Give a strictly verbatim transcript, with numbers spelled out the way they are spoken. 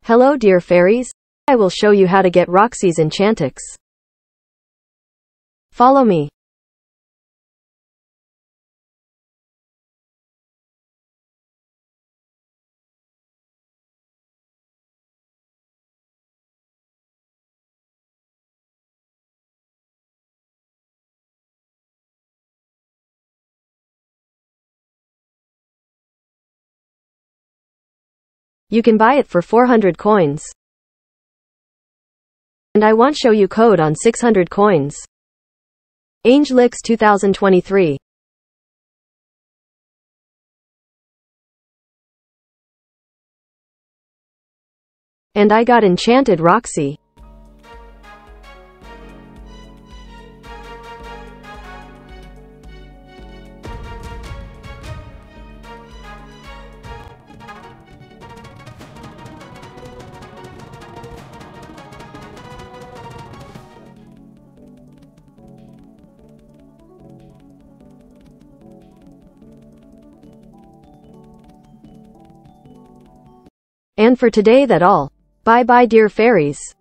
Hello dear fairies. I will show you how to get Roxy's Enchantix. Follow me. You can buy it for four hundred coins. And I want show you code on six hundred coins. Angelix two thousand twenty-three. And I got enchanted Roxy. And for today that all. Bye bye dear fairies.